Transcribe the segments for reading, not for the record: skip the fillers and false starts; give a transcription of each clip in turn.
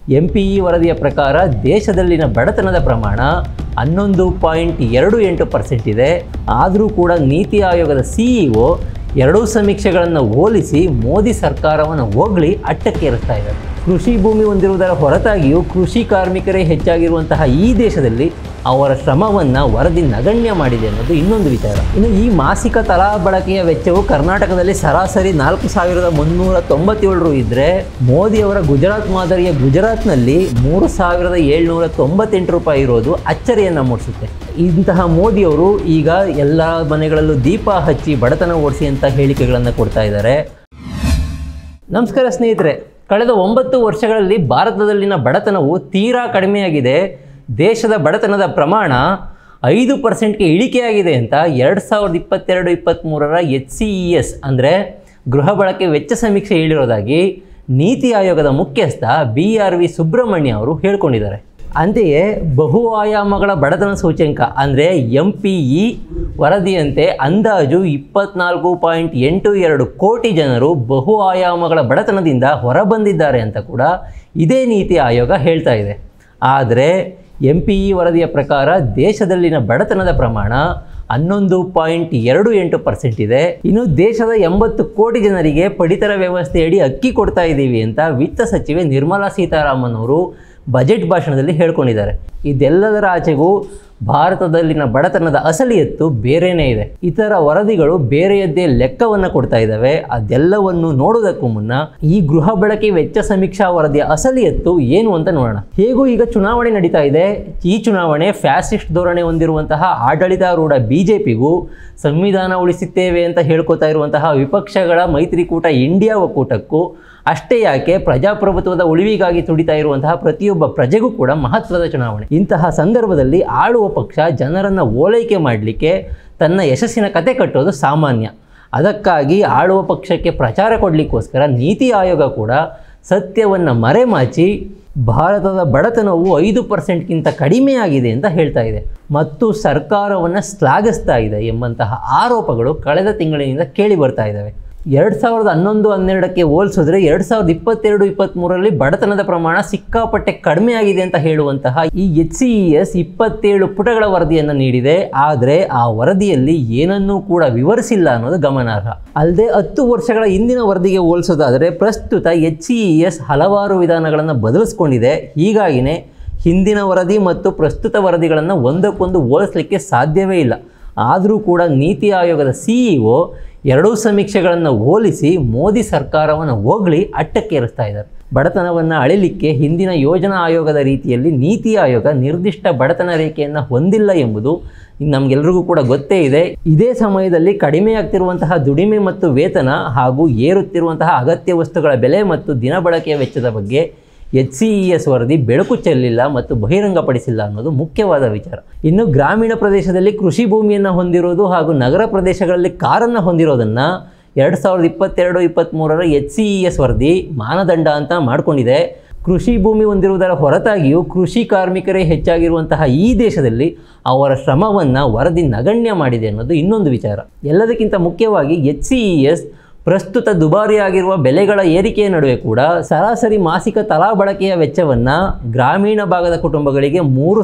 MPE ವರದಿಯ ಪ್ರಕಾರ ದೇಶದಲ್ಲಿನ ಬಡತನದ ಪ್ರಮಾಣ 11.28% ಇದೆ. ಆದರೂ ಕೂಡ ನೀತಿ ಆಯೋಗದ CEO ಎರಡೂ ಸಮೀಕ್ಷೆಗಳನ್ನು ಹೋಲಿಸಿ ಮೋದಿ ಸರ್ಕಾರವನ್ನು ಹೊಗಳಿ ಅಟ್ಟಕ್ಕೇರಿಸ್ತಾ ಇದ್ದಾರೆ. ಕೃಷಿ ಭೂಮಿ ಹೊಂದಿರುವುದರ ಹೊರತಾಗಿಯೂ ಕೃಷಿ ಕಾರ್ಮಿಕರೇ ಹೆಚ್ಚಾಗಿರುವಂತಹ ಈ ದೇಶದಲ್ಲಿ ಅವರ ಶ್ರಮವನ್ನು ವರದಿ ನಗಣ್ಯ ಮಾಡಿದೆ ಅನ್ನೋದು ಇನ್ನೊಂದು ವಿಚಾರ. ಇನ್ನು ಈ ಮಾಸಿಕ ತಲಾ ಬಳಕೆಯ ವೆಚ್ಚವು ಕರ್ನಾಟಕದಲ್ಲಿ ಸರಾಸರಿ 4,397 ರು ಇದ್ದರೆ ಮೋದಿಯವರ ಗುಜರಾತ್ ಮಾದರಿಯ ಗುಜರಾತ್ನಲ್ಲಿ 3,798 ರೂಪಾಯಿ ಇರೋದು ಅಚ್ಚರಿಯನ್ನು ಮೂಡಿಸುತ್ತೆ. ಇಂತಹ ಮೋದಿಯವರು ಈಗ ಎಲ್ಲ ಮನೆಗಳಲ್ಲೂ ದೀಪ ಹಚ್ಚಿ ಬಡತನ ಓಡಿಸಿ ಅಂತ ಹೇಳಿಕೆಗಳನ್ನು ಕೊಡ್ತಾ ಇದ್ದಾರೆ. ನಮಸ್ಕಾರ ಸ್ನೇಹಿತರೆ, ಕಳೆದ 9 ವರ್ಷಗಳಲ್ಲಿ ಭಾರತದಲ್ಲಿನ ಬಡತನವು ತೀರಾ ಕಡಿಮೆಯಾಗಿದೆ. ದೇಶದ ಬಡತನದ ಪ್ರಮಾಣ 5%ಗೆ ಇಳಿಕೆಯಾಗಿದೆ ಅಂತ 2022-23ರ HCES ಅಂದರೆ ಗೃಹ ಬಳಕೆ ವೆಚ್ಚ ಸಮೀಕ್ಷೆ ಹೇಳಿರೋದಾಗಿ ನೀತಿ ಆಯೋಗದ ಮುಖ್ಯಸ್ಥ BRV ಸುಬ್ರಹ್ಮಣ್ಯ ಅವರು ಹೇಳ್ಕೊಂಡಿದ್ದಾರೆ. ಅಂತೆಯೇ ಬಹು ಆಯಾಮಗಳ ಬಡತನ ಸೂಚ್ಯಂಕ ಅಂದರೆ MPE ವರದಿಯಂತೆ ಅಂದಾಜು 24.82 ಕೋಟಿ ಜನರು ಬಹು ಆಯಾಮಗಳ ಬಡತನದಿಂದ ಹೊರಬಂದಿದ್ದಾರೆ ಅಂತ ಕೂಡ ಇದೇ ನೀತಿ ಆಯೋಗ ಹೇಳ್ತಾ ಇದೆ. ಆದರೆ MPE ವರದಿಯ ಪ್ರಕಾರ ದೇಶದಲ್ಲಿನ ಬಡತನದ ಪ್ರಮಾಣ 11.28% ಇದೆ. ಇನ್ನು ದೇಶದ 80 ಕೋಟಿ ಜನರಿಗೆ ಪಡಿತರ ವ್ಯವಸ್ಥೆಯಡಿ ಅಕ್ಕಿ ಕೊಡ್ತಾ ಇದ್ದೀವಿ ಅಂತ ವಿತ್ತ ಸಚಿವೆ ನಿರ್ಮಲಾ ಸೀತಾರಾಮನ್ ಅವರು ಬಜೆಟ್ ಭಾಷಣದಲ್ಲಿ ಹೇಳ್ಕೊಂಡಿದ್ದಾರೆ. ಇದೆಲ್ಲದರ ಆಚೆಗೂ ಭಾರತದಲ್ಲಿನ ಬಡತನದ ಅಸಲಿಯತ್ತು ಬೇರೆಯೇ ಇದೆ. ಇತರ ವರದಿಗಳು ಬೇರೆಯದ್ದೇ ಲೆಕ್ಕವನ್ನು ಕೊಡ್ತಾ ಇದ್ದಾವೆ. ಅದೆಲ್ಲವನ್ನು ನೋಡೋದಕ್ಕೂ ಮುನ್ನ ಈ ಗೃಹ ಬಳಕೆ ವೆಚ್ಚ ಸಮೀಕ್ಷಾ ವರದಿಯ ಅಸಲಿಯತ್ತು ಏನು ಅಂತ ನೋಡೋಣ. ಹೇಗೂ ಈಗ ಚುನಾವಣೆ ನಡೀತಾ ಇದೆ. ಈ ಚುನಾವಣೆ ಫ್ಯಾಸಿಸ್ಟ್ ಧೋರಣೆ ಹೊಂದಿರುವಂತಹ ಆಡಳಿತಾರೂಢ BJPಗೂ ಸಂವಿಧಾನ ಉಳಿಸುತ್ತೇವೆ ಅಂತ ಹೇಳ್ಕೊತಾ ಇರುವಂತಹ ವಿಪಕ್ಷಗಳ ಮೈತ್ರಿಕೂಟ ಇಂಡಿಯಾ ಒಕ್ಕೂಟಕ್ಕೂ ಅಷ್ಟೇ ಯಾಕೆ ಪ್ರಜಾಪ್ರಭುತ್ವದ ಉಳಿವಿಗಾಗಿ ತುಡಿತಾ ಇರುವಂತಹ ಪ್ರತಿಯೊಬ್ಬ ಪ್ರಜೆಗೂ ಕೂಡ ಮಹತ್ವದ ಚುನಾವಣೆ. ಇಂತಹ ಸಂದರ್ಭದಲ್ಲಿ ಆಳುವ ಪಕ್ಷ ಜನರನ್ನು ಓಲೈಕೆ ಮಾಡಲಿಕ್ಕೆ ತನ್ನ ಯಶಸ್ಸಿನ ಕತೆ ಕಟ್ಟೋದು ಸಾಮಾನ್ಯ. ಅದಕ್ಕಾಗಿ ಆಳುವ ಪಕ್ಷಕ್ಕೆ ಪ್ರಚಾರ ಕೊಡಲಿಕ್ಕೋಸ್ಕರ ನೀತಿ ಆಯೋಗ ಕೂಡ ಸತ್ಯವನ್ನು ಮರೆಮಾಚಿ ಭಾರತದ ಬಡತನವು 5%ಗಿಂತ ಕಡಿಮೆಯಾಗಿದೆ ಅಂತ ಹೇಳ್ತಾ ಇದೆ ಮತ್ತು ಸರ್ಕಾರವನ್ನು ಶ್ಲಾಘಿಸ್ತಾ ಇದೆ ಎಂಬಂತಹ ಆರೋಪಗಳು ಕಳೆದ ತಿಂಗಳಿನಿಂದ ಕೇಳಿ ಬರ್ತಾ ಇದ್ದಾವೆ. 2011-12ಕ್ಕೆ ಹೋಲಿಸಿದ್ರೆ 2022-23ರಲ್ಲಿ ಬಡತನದ ಪ್ರಮಾಣ ಸಿಕ್ಕಾಪಟ್ಟೆ ಕಡಿಮೆಯಾಗಿದೆ ಅಂತ ಹೇಳುವಂತಹ ಈ HCES 27 ಪುಟಗಳ ವರದಿಯನ್ನು ನೀಡಿದೆ. ಆದರೆ ಆ ವರದಿಯಲ್ಲಿ ಏನನ್ನೂ ಕೂಡ ವಿವರಿಸಿಲ್ಲ ಅನ್ನೋದು ಗಮನಾರ್ಹ. ಅಲ್ಲದೆ 10 ವರ್ಷಗಳ ಹಿಂದಿನ ವರದಿಗೆ ಹೋಲಿಸೋದಾದರೆ ಪ್ರಸ್ತುತ HCES ಹಲವಾರು ವಿಧಾನಗಳನ್ನು ಬದಲಿಸ್ಕೊಂಡಿದೆ. ಹೀಗಾಗಿಯೇ ಹಿಂದಿನ ವರದಿ ಮತ್ತು ಪ್ರಸ್ತುತ ವರದಿಗಳನ್ನು ಒಂದಕ್ಕೊಂದು ಹೋಲಿಸಲಿಕ್ಕೆ ಸಾಧ್ಯವೇ ಇಲ್ಲ. ಆದರೂ ಕೂಡ ನೀತಿ ಆಯೋಗದ CEO ಎರಡೂ ಸಮೀಕ್ಷೆಗಳನ್ನು ಹೋಲಿಸಿ ಮೋದಿ ಸರ್ಕಾರವನ್ನು ಹೊಗಳಿ ಅಟ್ಟಕ್ಕೇರಿಸ್ತಾ ಇದ್ದಾರೆ. ಬಡತನವನ್ನು ಅಳಿಲಿಕ್ಕೆ ಹಿಂದಿನ ಯೋಜನಾ ಆಯೋಗದ ರೀತಿಯಲ್ಲಿ ನೀತಿ ಆಯೋಗ ನಿರ್ದಿಷ್ಟ ಬಡತನ ರೇಖೆಯನ್ನು ಹೊಂದಿಲ್ಲ ಎಂಬುದು ನಮಗೆಲ್ಲರಿಗೂ ಕೂಡ ಗೊತ್ತೇ ಇದೆ. ಇದೇ ಸಮಯದಲ್ಲಿ ಕಡಿಮೆಯಾಗ್ತಿರುವಂತಹ ದುಡಿಮೆ ಮತ್ತು ವೇತನ ಹಾಗೂ ಏರುತ್ತಿರುವಂತಹ ಅಗತ್ಯ ವಸ್ತುಗಳ ಬೆಲೆ ಮತ್ತು ದಿನಬಳಕೆಯ ವೆಚ್ಚದ ಬಗ್ಗೆ HCES ವರದಿ ಬೆಳಕು ಚೆಲ್ಲಿಲ್ಲ ಮತ್ತು ಬಹಿರಂಗಪಡಿಸಿಲ್ಲ ಅನ್ನೋದು ಮುಖ್ಯವಾದ ವಿಚಾರ. ಇನ್ನು ಗ್ರಾಮೀಣ ಪ್ರದೇಶದಲ್ಲಿ ಕೃಷಿ ಭೂಮಿಯನ್ನು ಹೊಂದಿರೋದು ಹಾಗೂ ನಗರ ಪ್ರದೇಶಗಳಲ್ಲಿ ಕಾರನ್ನು ಹೊಂದಿರೋದನ್ನು 2022-23ರ HCES ವರದಿ ಮಾನದಂಡ ಅಂತ ಮಾಡಿಕೊಂಡಿದೆ. ಕೃಷಿ ಭೂಮಿ ಹೊಂದಿರುವುದರ ಹೊರತಾಗಿಯೂ ಕೃಷಿ ಕಾರ್ಮಿಕರೇ ಹೆಚ್ಚಾಗಿರುವಂತಹ ಈ ದೇಶದಲ್ಲಿ ಅವರ ಶ್ರಮವನ್ನು ವರದಿ ನಗಣ್ಯ ಮಾಡಿದೆ ಅನ್ನೋದು ಇನ್ನೊಂದು ವಿಚಾರ. ಎಲ್ಲದಕ್ಕಿಂತ ಮುಖ್ಯವಾಗಿ HCES ಪ್ರಸ್ತುತ ದುಬಾರಿಯಾಗಿರುವ ಬೆಲೆಗಳ ಏರಿಕೆಯ ನಡುವೆ ಕೂಡ ಸರಾಸರಿ ಮಾಸಿಕ ತಲಾ ಬಳಕೆಯ ವೆಚ್ಚವನ್ನು ಗ್ರಾಮೀಣ ಭಾಗದ ಕುಟುಂಬಗಳಿಗೆ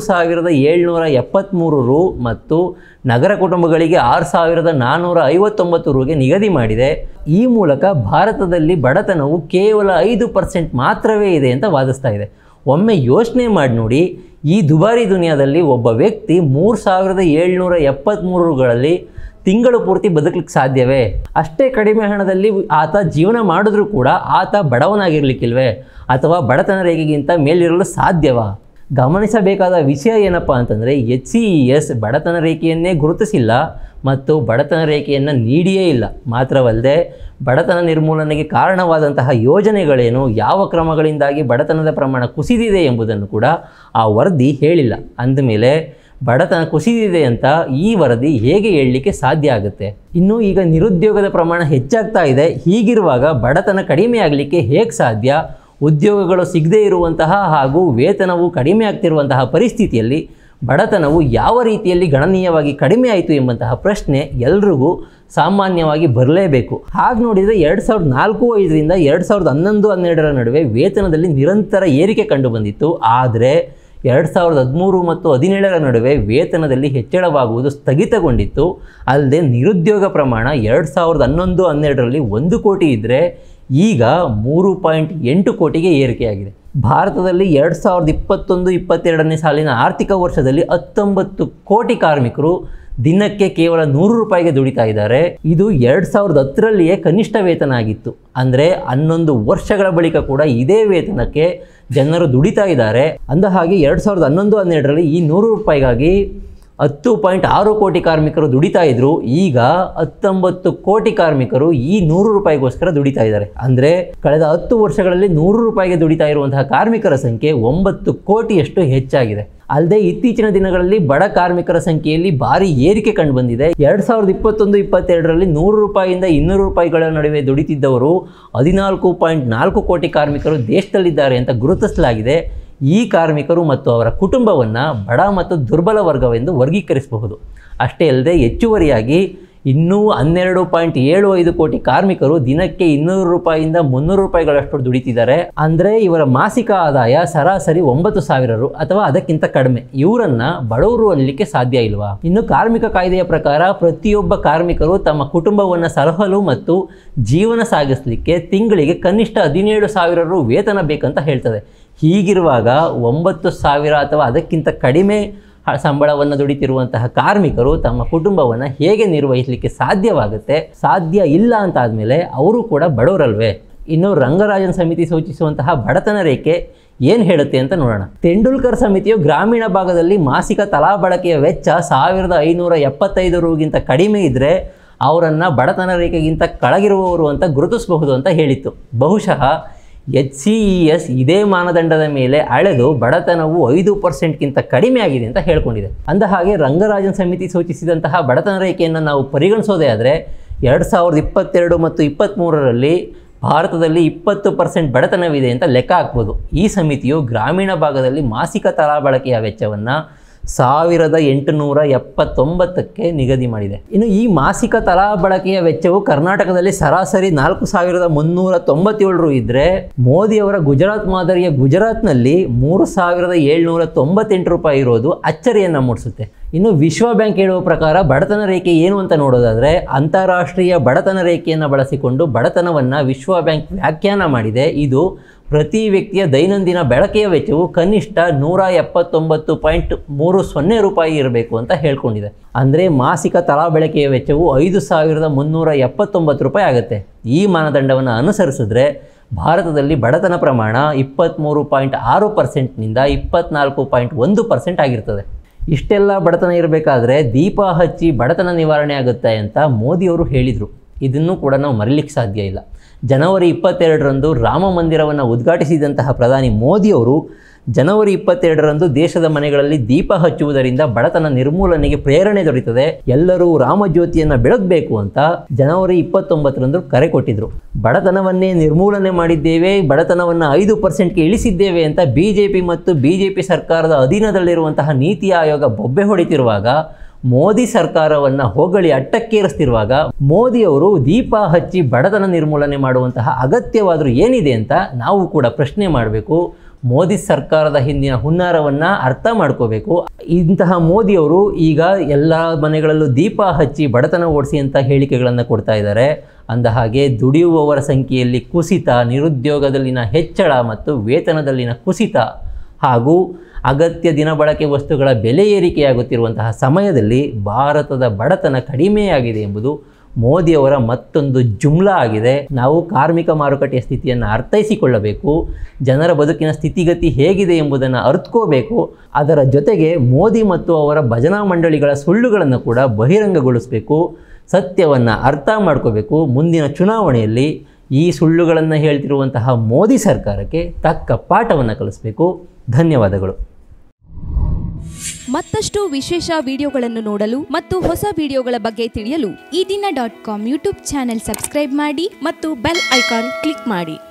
3,773 ರು ಮತ್ತು ನಗರ ಕುಟುಂಬಗಳಿಗೆ 6,459 ರುಗೆ ನಿಗದಿ ಮಾಡಿದೆ. ಈ ಮೂಲಕ ಭಾರತದಲ್ಲಿ ಬಡತನವು ಕೇವಲ 5% ಮಾತ್ರವೇ ಇದೆ ಅಂತ ವಾದಿಸ್ತಾ ಇದೆ. ಒಮ್ಮೆ ಯೋಚನೆ ಮಾಡಿ ನೋಡಿ, ಈ ದುಬಾರಿ ದುನಿಯಾದಲ್ಲಿ ಒಬ್ಬ ವ್ಯಕ್ತಿ 3,773 ರುಗಳಲ್ಲಿ ತಿಂಗಳು ಪೂರ್ತಿ ಬದುಕಲಿಕ್ಕೆ ಸಾಧ್ಯವೇ? ಅಷ್ಟೇ ಕಡಿಮೆ ಹಣದಲ್ಲಿ ಆತ ಜೀವನ ಮಾಡಿದ್ರೂ ಕೂಡ ಆತ ಬಡವನಾಗಿರ್ಲಿಕ್ಕಿಲ್ವೇ ಅಥವಾ ಬಡತನ ರೇಖೆಗಿಂತ ಮೇಲಿರಲು ಸಾಧ್ಯವಾ? ಗಮನಿಸಬೇಕಾದ ವಿಷಯ ಏನಪ್ಪ ಅಂತಂದರೆ HCES ಬಡತನ ರೇಖೆಯನ್ನೇ ಗುರುತಿಸಿಲ್ಲ ಮತ್ತು ಬಡತನ ರೇಖೆಯನ್ನು ನೀಡಿಯೇ ಇಲ್ಲ. ಮಾತ್ರವಲ್ಲದೆ ಬಡತನ ನಿರ್ಮೂಲನೆಗೆ ಕಾರಣವಾದಂತಹ ಯೋಜನೆಗಳೇನು, ಯಾವ ಕ್ರಮಗಳಿಂದಾಗಿ ಬಡತನದ ಪ್ರಮಾಣ ಕುಸಿದಿದೆ ಎಂಬುದನ್ನು ಕೂಡ ಆ ವರದಿ ಹೇಳಿಲ್ಲ. ಅಂದಮೇಲೆ ಬಡತನ ಕುಸಿದಿದೆ ಅಂತ ಈ ವರದಿ ಹೇಗೆ ಹೇಳಲಿಕ್ಕೆ ಸಾಧ್ಯ ಆಗುತ್ತೆ? ಇನ್ನು ಈಗ ನಿರುದ್ಯೋಗದ ಪ್ರಮಾಣ ಹೆಚ್ಚಾಗ್ತಾ ಇದೆ. ಹೀಗಿರುವಾಗ ಬಡತನ ಕಡಿಮೆ ಆಗಲಿಕ್ಕೆ ಹೇಗೆ ಸಾಧ್ಯ? ಉದ್ಯೋಗಗಳು ಸಿಗದೇ ಇರುವಂತಹ ಹಾಗೂ ವೇತನವು ಕಡಿಮೆ ಆಗ್ತಿರುವಂತಹ ಪರಿಸ್ಥಿತಿಯಲ್ಲಿ ಬಡತನವು ಯಾವ ರೀತಿಯಲ್ಲಿ ಗಣನೀಯವಾಗಿ ಕಡಿಮೆ ಆಯಿತು ಎಂಬಂತಹ ಪ್ರಶ್ನೆ ಎಲ್ರಿಗೂ ಸಾಮಾನ್ಯವಾಗಿ ಬರಲೇಬೇಕು. ಹಾಗೆ ನೋಡಿದರೆ 2004-05ರಿಂದ 2011-12 ನಡುವೆ ವೇತನದಲ್ಲಿ ನಿರಂತರ ಏರಿಕೆ ಕಂಡುಬಂದಿತ್ತು. ಆದರೆ 2013 ಮತ್ತು 2017 ನಡುವೆ ವೇತನದಲ್ಲಿ ಹೆಚ್ಚಳವಾಗುವುದು ಸ್ಥಗಿತಗೊಂಡಿತ್ತು. ಅಲ್ಲದೆ ನಿರುದ್ಯೋಗ ಪ್ರಮಾಣ 2011-12ರಲ್ಲಿ 1 ಕೋಟಿ ಇದ್ದರೆ ಈಗ 3.8 ಕೋಟಿಗೆ ಏರಿಕೆಯಾಗಿದೆ. ಭಾರತದಲ್ಲಿ 2021-22ನೇ ಸಾಲಿನ ಆರ್ಥಿಕ ವರ್ಷದಲ್ಲಿ 19 ಕೋಟಿ ಕಾರ್ಮಿಕರು ದಿನಕ್ಕೆ ಕೇವಲ 100 ರೂಪಾಯಿಗೆ ದುಡಿತಾ ಇದ್ದಾರೆ. ಇದು 2010ರಲ್ಲಿಯೇ ಕನಿಷ್ಠ ವೇತನ ಆಗಿತ್ತು. ಅಂದರೆ 11 ವರ್ಷಗಳ ಬಳಿಕ ಕೂಡ ಇದೇ ವೇತನಕ್ಕೆ ಜನರು ದುಡಿತಾ ಇದ್ದಾರೆ. ಅಂದಹಾಗೆ 2011-12ರಲ್ಲಿ ಈ 100 ರೂಪಾಯಿಗಾಗಿ 10.6 ಕೋಟಿ ಕಾರ್ಮಿಕರು ದುಡಿತಾ ಇದ್ರು. ಈಗ 19 ಕೋಟಿ ಕಾರ್ಮಿಕರು ಈ 100 ರೂಪಾಯಿಗೋಸ್ಕರ ದುಡಿತಾ ಇದ್ದಾರೆ. ಅಂದರೆ ಕಳೆದ 10 ವರ್ಷಗಳಲ್ಲಿ 100 ರೂಪಾಯಿಗೆ ದುಡಿತಾ ಇರುವಂತಹ ಕಾರ್ಮಿಕರ ಸಂಖ್ಯೆ 9 ಕೋಟಿಯಷ್ಟು ಹೆಚ್ಚಾಗಿದೆ. ಅಲ್ಲದೆ ಇತ್ತೀಚಿನ ದಿನಗಳಲ್ಲಿ ಬಡ ಕಾರ್ಮಿಕರ ಸಂಖ್ಯೆಯಲ್ಲಿ ಭಾರಿ ಏರಿಕೆ ಕಂಡುಬಂದಿದೆ. 2021-22ರಲ್ಲಿ 100 ರೂಪಾಯಿಯಿಂದ 200 ರೂಪಾಯಿಗಳ ನಡುವೆ ದುಡಿತಿದ್ದವರು 14.4 ಕೋಟಿ ಕಾರ್ಮಿಕರು ದೇಶದಲ್ಲಿದ್ದಾರೆ ಅಂತ ಗುರುತಿಸಲಾಗಿದೆ. ಈ ಕಾರ್ಮಿಕರು ಮತ್ತು ಅವರ ಕುಟುಂಬವನ್ನು ಬಡ ಮತ್ತು ದುರ್ಬಲ ವರ್ಗವೆಂದು ವರ್ಗೀಕರಿಸಬಹುದು. ಅಷ್ಟೇ ಅಲ್ಲದೆ ಹೆಚ್ಚುವರಿಯಾಗಿ ಇನ್ನೂ 12.75 ಕೋಟಿ ಕಾರ್ಮಿಕರು ದಿನಕ್ಕೆ 200 ರೂಪಾಯಿಯಿಂದ 300 ರೂಪಾಯಿಗಳಷ್ಟು ದುಡಿತಿದ್ದಾರೆ. ಅಂದರೆ ಇವರ ಮಾಸಿಕ ಆದಾಯ ಸರಾಸರಿ 9,000 ರು ಅಥವಾ ಅದಕ್ಕಿಂತ ಕಡಿಮೆ. ಇವರನ್ನು ಬಡವರು ಅನ್ನಲಿಕ್ಕೆ ಸಾಧ್ಯ ಇಲ್ವಾ? ಇನ್ನು ಕಾರ್ಮಿಕ ಕಾಯ್ದೆಯ ಪ್ರಕಾರ ಪ್ರತಿಯೊಬ್ಬ ಕಾರ್ಮಿಕರು ತಮ್ಮ ಕುಟುಂಬವನ್ನು ಸಲಹಲು ಮತ್ತು ಜೀವನ ಸಾಗಿಸಲಿಕ್ಕೆ ತಿಂಗಳಿಗೆ ಕನಿಷ್ಠ 17,000 ರು ವೇತನ ಬೇಕಂತ ಹೇಳ್ತದೆ. ಹೀಗಿರುವಾಗ 9,000 ಅಥವಾ ಅದಕ್ಕಿಂತ ಕಡಿಮೆ ಸಂಬಳವನ್ನು ದುಡಿತಿರುವಂತಹ ಕಾರ್ಮಿಕರು ತಮ್ಮ ಕುಟುಂಬವನ್ನು ಹೇಗೆ ನಿರ್ವಹಿಸಲಿಕ್ಕೆ ಸಾಧ್ಯವಾಗುತ್ತೆ? ಸಾಧ್ಯ ಇಲ್ಲ ಅಂತ ಆದಮೇಲೆ ಅವರು ಕೂಡ ಬಡವರಲ್ವೇ? ಇನ್ನು ರಂಗರಾಜನ್ ಸಮಿತಿ ಸೂಚಿಸುವಂತಹ ಬಡತನ ರೇಖೆ ಏನು ಹೇಳುತ್ತೆ ಅಂತ ನೋಡೋಣ. ತೆಂಡೂಲ್ಕರ್ ಸಮಿತಿಯು ಗ್ರಾಮೀಣ ಭಾಗದಲ್ಲಿ ಮಾಸಿಕ ತಲಾ ಬಳಕೆಯ ವೆಚ್ಚ 1,575 ರೂಗಿಂತ ಕಡಿಮೆ ಇದ್ದರೆ ಅವರನ್ನು ಬಡತನ ರೇಖೆಗಿಂತ ಕೆಳಗಿರುವವರು ಅಂತ ಗುರುತಿಸಬಹುದು ಅಂತ ಹೇಳಿತ್ತು. ಬಹುಶಃ HCES ಇದೇ ಮಾನದಂಡದ ಮೇಲೆ ಅಳೆದು ಬಡತನವು 5%ಗಿಂತ ಕಡಿಮೆ ಆಗಿದೆ ಅಂತ ಹೇಳ್ಕೊಂಡಿದೆ. ಅಂದಹಾಗೆ ರಂಗರಾಜನ್ ಸಮಿತಿ ಸೂಚಿಸಿದಂತಹ ಬಡತನ ರೇಖೆಯನ್ನು ನಾವು ಪರಿಗಣಿಸೋದೇ ಆದರೆ 2022 ಮತ್ತು 2023ರಲ್ಲಿ ಭಾರತದಲ್ಲಿ 20% ಬಡತನವಿದೆ ಅಂತ ಲೆಕ್ಕ ಹಾಕ್ಬೋದು. ಈ ಸಮಿತಿಯು ಗ್ರಾಮೀಣ ಭಾಗದಲ್ಲಿ ಮಾಸಿಕ ತಲಾ ಬಳಕೆಯ ವೆಚ್ಚವನ್ನು 1,879ಕ್ಕೆ ನಿಗದಿ ಮಾಡಿದೆ. ಇನ್ನು ಈ ಮಾಸಿಕ ತಲಾ ಬಳಕೆಯ ವೆಚ್ಚವು ಕರ್ನಾಟಕದಲ್ಲಿ ಸರಾಸರಿ 4,397 ರು ಇದ್ದರೆ ಮೋದಿಯವರ ಗುಜರಾತ್ ಮಾದರಿಯ ಗುಜರಾತ್ನಲ್ಲಿ 3,798 ರೂಪಾಯಿ ಇರೋದು ಅಚ್ಚರಿಯನ್ನು ಮೂಡಿಸುತ್ತೆ. ಇನ್ನು ವಿಶ್ವ ಬ್ಯಾಂಕ್ ಹೇಳುವ ಪ್ರಕಾರ ಬಡತನ ರೇಖೆ ಏನು ಅಂತ ನೋಡೋದಾದರೆ ಅಂತಾರಾಷ್ಟ್ರೀಯ ಬಡತನ ರೇಖೆಯನ್ನು ಬಳಸಿಕೊಂಡು ಬಡತನವನ್ನು ವಿಶ್ವ ಬ್ಯಾಂಕ್ ವ್ಯಾಖ್ಯಾನ ಮಾಡಿದೆ. ಇದು ಪ್ರತಿ ವ್ಯಕ್ತಿಯ ದೈನಂದಿನ ಬಳಕೆಯ ವೆಚ್ಚವು ಕನಿಷ್ಠ 179.30 ರೂಪಾಯಿ ಇರಬೇಕು ಅಂತ ಹೇಳ್ಕೊಂಡಿದೆ. ಅಂದರೆ ಮಾಸಿಕ ತಲಾ ಬಳಕೆಯ ವೆಚ್ಚವು 5,379 ರೂಪಾಯಿ ಆಗುತ್ತೆ. ಈ ಮಾನದಂಡವನ್ನು ಅನುಸರಿಸಿದ್ರೆ ಭಾರತದಲ್ಲಿ ಬಡತನ ಪ್ರಮಾಣ 23.6%ನಿಂದ 24.1% ಆಗಿರ್ತದೆ. ಇಷ್ಟೆಲ್ಲ ಬಡತನ ಇರಬೇಕಾದ್ರೆ ದೀಪ ಹಚ್ಚಿ ಬಡತನ ನಿವಾರಣೆ ಆಗುತ್ತೆ ಅಂತ ಮೋದಿಯವರು ಹೇಳಿದರು. ಇದನ್ನು ಕೂಡ ನಾವು ಮರೀಲಿಕ್ಕೆ ಸಾಧ್ಯ ಇಲ್ಲ. ಜನವರಿ 22ರಂದು ರಾಮ ಮಂದಿರವನ್ನು ಉದ್ಘಾಟಿಸಿದಂತಹ ಪ್ರಧಾನಿ ಮೋದಿಯವರು ಜನವರಿ 22ರಂದು ದೇಶದ ಮನೆಗಳಲ್ಲಿ ದೀಪ ಹಚ್ಚುವುದರಿಂದ ಬಡತನ ನಿರ್ಮೂಲನೆಗೆ ಪ್ರೇರಣೆ ದೊರೆಯುತ್ತದೆ, ಎಲ್ಲರೂ ರಾಮಜ್ಯೋತಿಯನ್ನು ಬೆಳಗಬೇಕು ಅಂತ ಜನವರಿ 29ರಂದು ಕರೆ ಕೊಟ್ಟಿದ್ರು. ಬಡತನವನ್ನೇ ನಿರ್ಮೂಲನೆ ಮಾಡಿದ್ದೇವೆ, ಬಡತನವನ್ನು 5%ಗೆ ಇಳಿಸಿದ್ದೇವೆ ಅಂತ ಬಿಜೆಪಿ ಮತ್ತು ಬಿಜೆಪಿ ಸರ್ಕಾರದ ಅಧೀನದಲ್ಲಿರುವಂತಹ ನೀತಿ ಆಯೋಗ ಬೊಬ್ಬೆ ಹೊಡಿತಿರುವಾಗ, ಮೋದಿ ಸರ್ಕಾರವನ್ನು ಹೊಗಳಿ ಅಟ್ಟಕ್ಕೇರಿಸ್ತಿರುವಾಗ ಮೋದಿಯವರು ದೀಪ ಹಚ್ಚಿ ಬಡತನ ನಿರ್ಮೂಲನೆ ಮಾಡುವಂತಹ ಅಗತ್ಯವಾದರೂ ಏನಿದೆ ಅಂತ ನಾವು ಕೂಡ ಪ್ರಶ್ನೆ ಮಾಡಬೇಕು. ಮೋದಿ ಸರ್ಕಾರದ ಹಿಂದಿನ ಹುನ್ನಾರವನ್ನು ಅರ್ಥ ಮಾಡ್ಕೋಬೇಕು. ಇಂತಹ ಮೋದಿಯವರು ಈಗ ಎಲ್ಲ ಮನೆಗಳಲ್ಲೂ ದೀಪ ಹಚ್ಚಿ ಬಡತನ ಓಡಿಸಿ ಅಂತ ಹೇಳಿಕೆಗಳನ್ನು ಕೊಡ್ತಾ ಇದ್ದಾರೆ. ಅಂದಹಾಗೆ ದುಡಿಯುವವರ ಸಂಖ್ಯೆಯಲ್ಲಿ ಕುಸಿತ, ನಿರುದ್ಯೋಗದಲ್ಲಿನ ಹೆಚ್ಚಳ ಮತ್ತು ವೇತನದಲ್ಲಿನ ಕುಸಿತ ಹಾಗೂ ಅಗತ್ಯ ದಿನಬಳಕೆ ವಸ್ತುಗಳ ಬೆಲೆ ಏರಿಕೆಯಾಗುತ್ತಿರುವಂತಹ ಸಮಯದಲ್ಲಿ ಭಾರತದ ಬಡತನ ಕಡಿಮೆಯಾಗಿದೆ ಎಂಬುದು ಮೋದಿಯವರ ಮತ್ತೊಂದು ಜುಮ್ಲಾ ಆಗಿದೆ. ನಾವು ಕಾರ್ಮಿಕ ಮಾರುಕಟ್ಟೆಯ ಸ್ಥಿತಿಯನ್ನು ಅರ್ಥೈಸಿಕೊಳ್ಳಬೇಕು, ಜನರ ಬದುಕಿನ ಸ್ಥಿತಿಗತಿ ಹೇಗಿದೆ ಎಂಬುದನ್ನು ಅರ್ಥಕೋಬೇಕು. ಅದರ ಜೊತೆಗೆ ಮೋದಿ ಮತ್ತು ಅವರ ಭಜನಾ ಮಂಡಳಿಗಳ ಸುಳ್ಳುಗಳನ್ನು ಕೂಡ ಬಹಿರಂಗಗೊಳಿಸಬೇಕು, ಸತ್ಯವನ್ನು ಅರ್ಥ ಮಾಡ್ಕೋಬೇಕು. ಮುಂದಿನ ಚುನಾವಣೆಯಲ್ಲಿ ಈ ಸುಳ್ಳುಗಳನ್ನು ಹೇಳ್ತಿರುವಂತಹ ಮೋದಿ ಸರ್ಕಾರಕ್ಕೆ ತಕ್ಕ ಪಾಠವನ್ನು ಕಲಿಸಬೇಕು. ಧನ್ಯವಾದಗಳು. ಮತ್ತಷ್ಟು ವಿಶೇಷ ವಿಡಿಯೋಗಳನ್ನು ನೋಡಲು ಮತ್ತು ಹೊಸ ವಿಡಿಯೋಗಳ ಬಗ್ಗೆ ತಿಳಿಯಲು ಈ ದಿನ .com ಯೂಟ್ಯೂಬ್ ಚಾನೆಲ್ ಸಬ್ಸ್ಕ್ರೈಬ್ ಮಾಡಿ ಮತ್ತು ಬೆಲ್ ಐಕಾನ್ ಕ್ಲಿಕ್ ಮಾಡಿ.